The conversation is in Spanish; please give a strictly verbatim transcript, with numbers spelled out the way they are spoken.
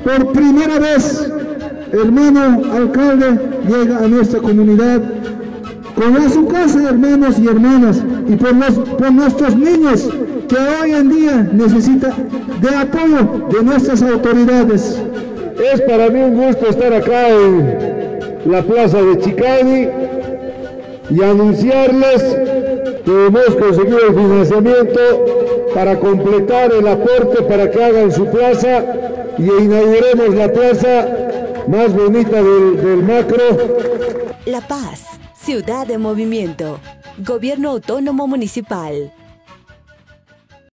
por primera vez, hermano alcalde, llega a nuestra comunidad con su casa, hermanos y hermanas, y por, los, por nuestros niños que hoy en día necesitan de apoyo de nuestras autoridades. Es para mí un gusto estar acá en la plaza de Chicani y anunciarles que hemos conseguido el financiamiento para completar el aporte para que hagan su plaza y inauguremos la plaza más bonita del, del macro. La Paz, ciudad de movimiento, Gobierno Autónomo Municipal.